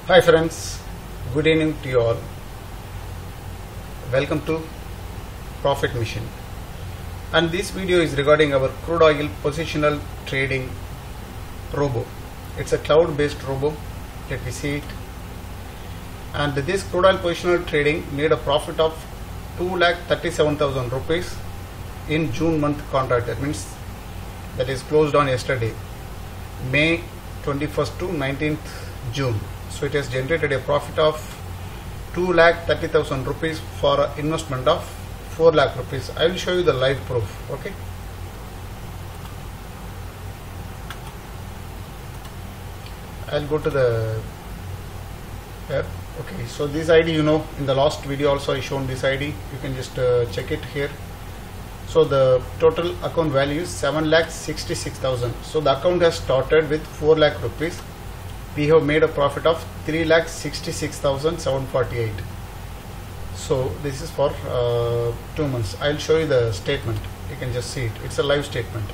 Hi friends, good evening to you all. Welcome to Profit Mission. And this video is regarding our crude oil positional trading robo. It's a cloud based robo. Let me see it. And this crude oil positional trading made a profit of 2,37,000 rupees in June month contract. That means that is closed on yesterday, May 21st to 19th June. So it has generated a profit of 2,30,000 rupees for an investment of 4 lakh rupees. I will show you the live proof. Okay. I'll go to the here. Okay. So this ID, in the last video also I shown this ID. You can just check it here. So the total account value is 7,66,000. So the account has started with 4 lakh rupees. We have made a profit of 3,66,748. So this is for 2 months. I'll show you the statement. You can just see it. It's a live statement.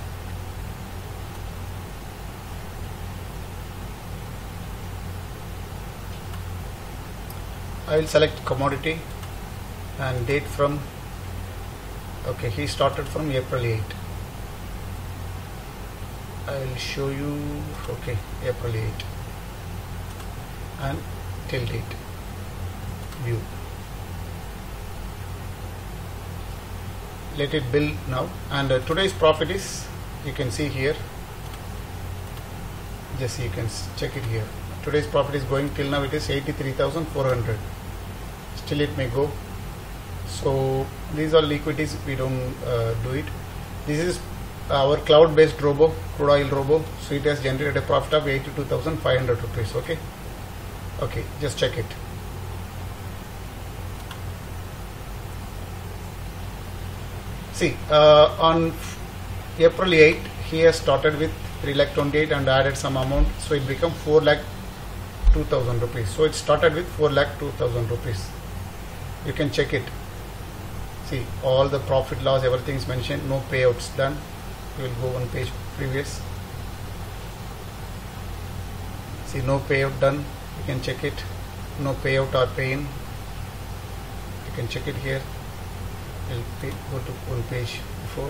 I will select commodity and date from. Okay, he started from April 8. I will show you. Okay, April 8 and till date. View. Let it build now. And today's profit is, you can see here. Just you can check it here. Today's profit is going till now. It is 83,400. Still it may go. So these are liquidities. We don't do it. This is our cloud based robo, crude oil robo. So it has generated a profit of 82,500 rupees. Okay, just check it. See, on April 8 he has started with 3,28,000 and added some amount, so it became 4,02,000 rupees. So it started with 4,02,000 rupees. You can check it. See, all the profit loss, everything is mentioned. No payouts done. We will go one page previous. See, no payout done. You can check it. No payout or pay in. You can check it here. We'll go to one page before.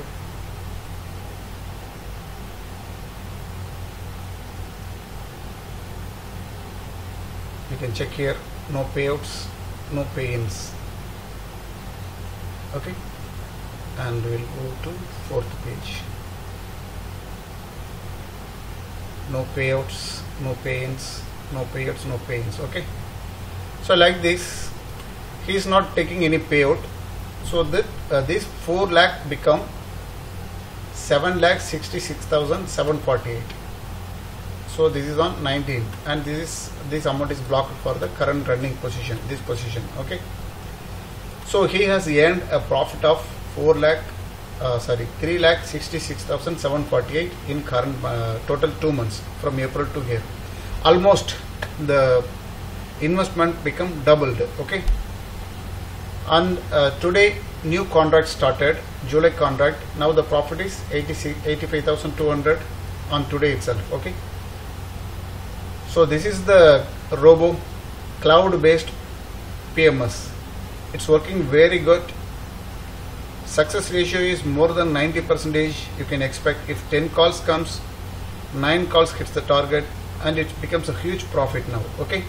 You can check here. No payouts, no pay-ins. Okay, and we'll go to fourth page. No payouts, no pay-ins, no payouts, no pay-ins. Okay, so like this, he is not taking any payout. So that this 4 lakh become 7,66,748. So this is on 19, and this amount is blocked for the current running position. This position. Okay. So he has earned a profit of 3,66,748 in current total 2 months from April to here. Almost the investment become doubled. Okay. And today new contract started, July contract. Now the profit is 85,200 on today itself. Okay. So this is the robo cloud based PMS. It's working very good. Success ratio is more than 90%. You can expect if 10 calls comes, 9 calls hits the target, and it becomes a huge profit now. Okay.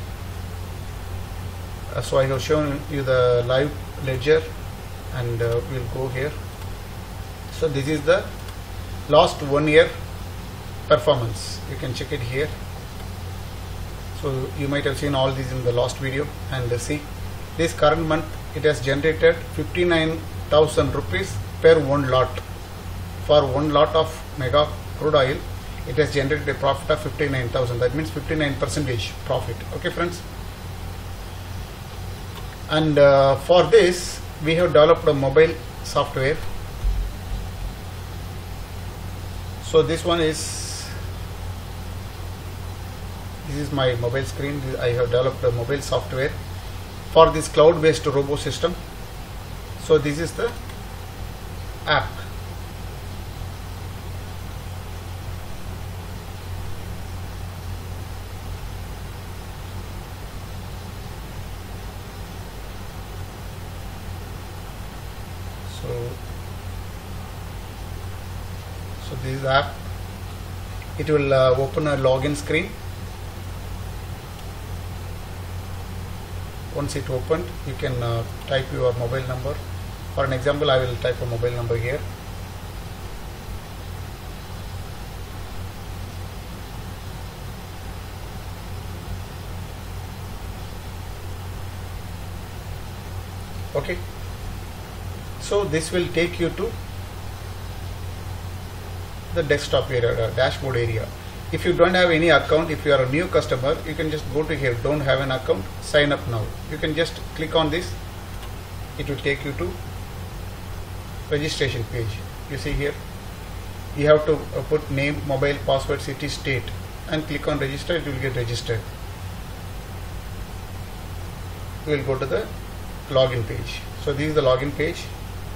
So I have shown you the live ledger, and we'll go here. So this is the last 1 year performance. You can check it here. So you might have seen all these in the last video, and see this current month it has generated 59,000 rupees per one lot. For one lot of mega crude oil, it has generated a profit of 59,000. That means 59% profit. Okay, friends. And for this, we have developed a mobile software. So this is my mobile screen. I have developed a mobile software for this cloud based robo system. So this is the app. So this is the app. It will open a login screen. Once it opened, you can type your mobile number. For an example, I will type a mobile number here. Okay, so this will take you to the desktop area, dashboard area. If you don't have any account, if you are a new customer, you can just go to here, don't have an account, sign up now. You can just click on this. It will take you to registration page. You see here, you have to put name, mobile, password, city, state, and click on register. It will get registered. We will go to the login page. So this is the login page.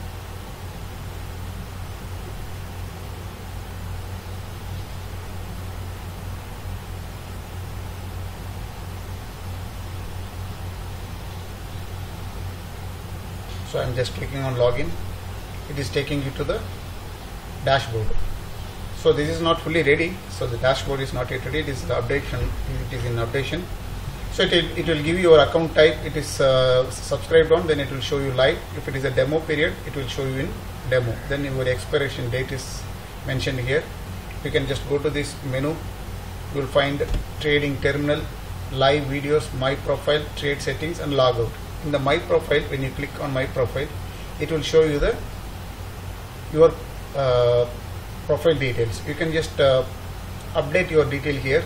So I am just clicking on login. It is taking you to the dashboard. So this is not fully ready. So the dashboard is not yet ready. It is the updation. It is in updation. So it will give you your account type. It is subscribed on. Then it will show you live. If it is a demo period, it will show you in demo. Then your expiration date is mentioned here. You can just go to this menu. You will find trading terminal, live videos, my profile, trade settings, and logout. In the my profile, when you click on my profile, it will show you your profile details. You can just update your detail here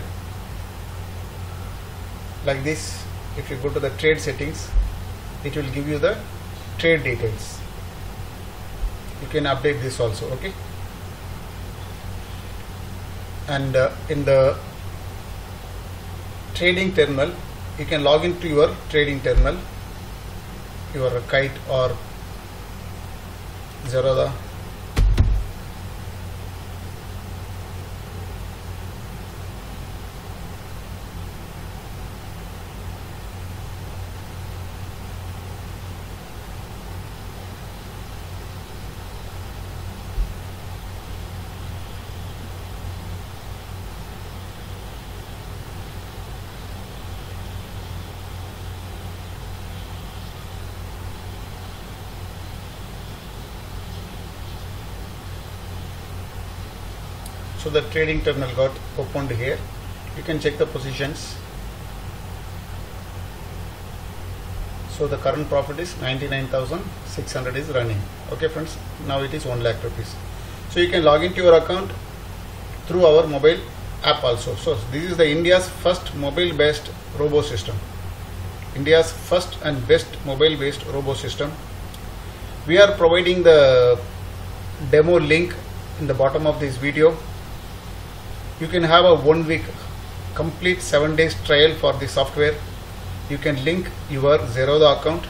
like this. If you go to the trade settings, it will give you the trade details. You can update this also. Okay, and in the trading terminal, you can log into your trading terminal, your Kite or Zerodha. So the trading terminal got opened here. You can check the positions. So the current profit is 99,600 is running. Okay friends, now it is 1 lakh rupees. So you can log into your account through our mobile app also. So this is the India's first mobile based robo system. India's first and best mobile based robo system. We are providing the demo link in the bottom of this video. You can have a 1 week complete 7 days trial for the software. You can link your Zerodha account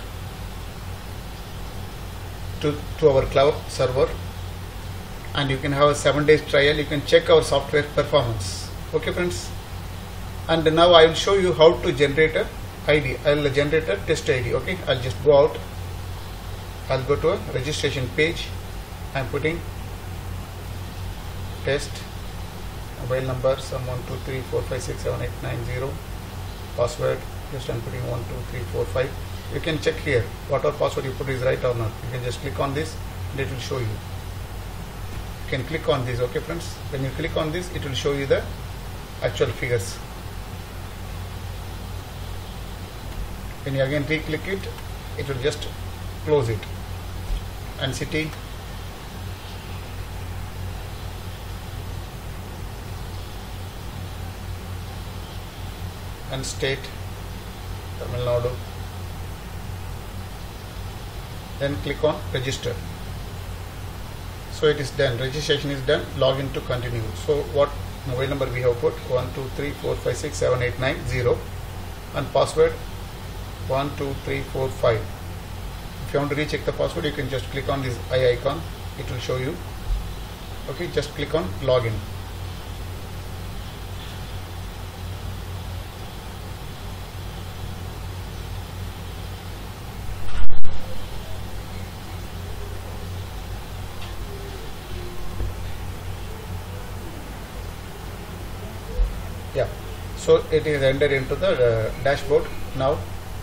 to our cloud server, and you can have a 7 days trial. You can check our software performance. Okay friends, and now I will show you how to generate a ID. I will generate a test ID. Okay, I'll just go out. I'll go to a registration page. I'm putting test. Mobile number some 12345678990. Password just I'm putting 12345. You can check here whatever password you put is right or not. You can just click on this and it will show you. You can click on this. Okay friends, when you click on this, it will show you the actual figures. When you again re-click it, it will just close it. And city, and state, Tamil Nadu. Then click on register. So it is done. Registration is done. Login to continue. So what mobile number we have put? 12345678990 and password 12345. If you want to recheck the password, you can just click on this eye icon. It will show you. Okay, just click on login. So it is entered into the dashboard. Now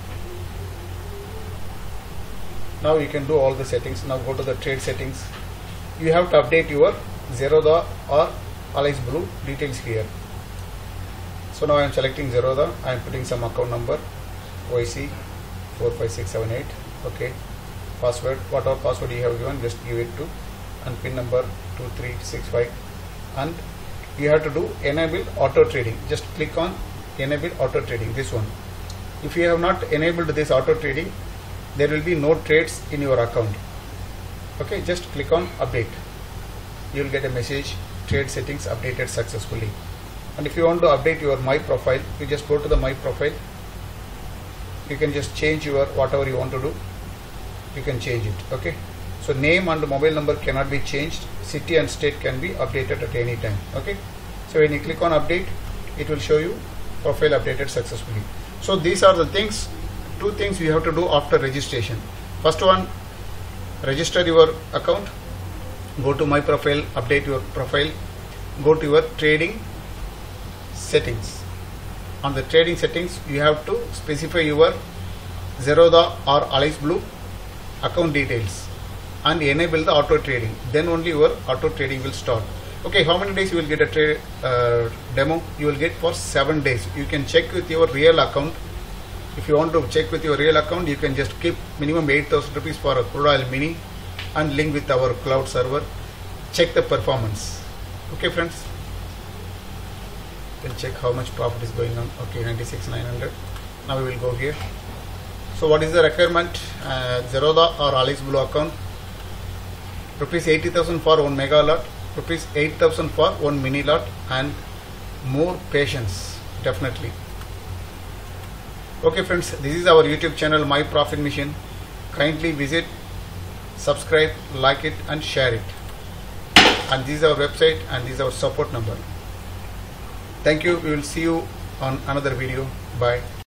you can do all the settings. Now go to the trade settings. You have to update your Zerodha or Allies Blue details here. So now I am selecting Zerodha. I am putting some account number YC 45678. Okay, password, whatever password you have given, just give it to, and pin number 2365, and you have to do enable auto trading. Just click on enable auto trading, this one. If you have not enabled this auto trading, there will be no trades in your account. Okay, just click on update. You will get a message, trade settings updated successfully. And if you want to update your my profile, you just go to the my profile. You can just change your whatever you want to do, you can change it. Okay, so name and mobile number cannot be changed. City and state can be updated at any time. Okay, so when you click on update, it will show you profile updated successfully. So these are the things, two things you have to do after registration. First one, register your account, go to my profile, update your profile, go to your trading settings. On the trading settings, you have to specify your Zerodha or Allies Blue account details and enable the auto trading. Then only your auto trading will start. Okay, how many days you will get a trade demo? You will get for 7 days. You can check with your real account. If you want to check with your real account, you can just keep minimum 8,000 rupees for a crude oil mini and link with our cloud server. Check the performance. Okay, friends. You can check how much profit is going on. Okay, 96,900. Now we will go here. So what is the requirement? Zerodha or Allies Blue account. Rupees 80,000 for 1 mega lot, rupees 8,000 for 1 mini lot, and more patience, definitely. Okay friends, this is our YouTube channel, My Profit Mission. Kindly visit, subscribe, like it and share it. And this is our website and this is our support number. Thank you. We will see you on another video. Bye.